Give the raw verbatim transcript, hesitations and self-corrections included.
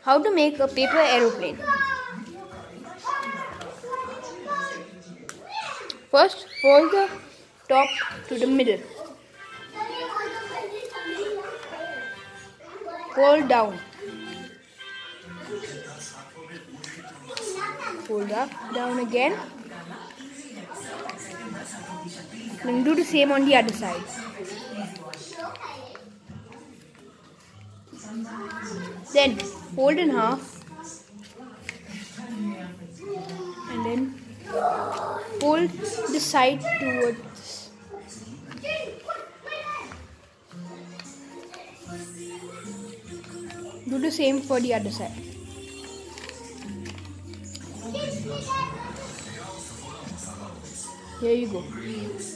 How to make a paper aeroplane. First, fold the top to the middle. Fold down. Fold up, down again. Then do the same on the other side. Then fold in half and then fold the side towards. Do the same for the other side. Here you go.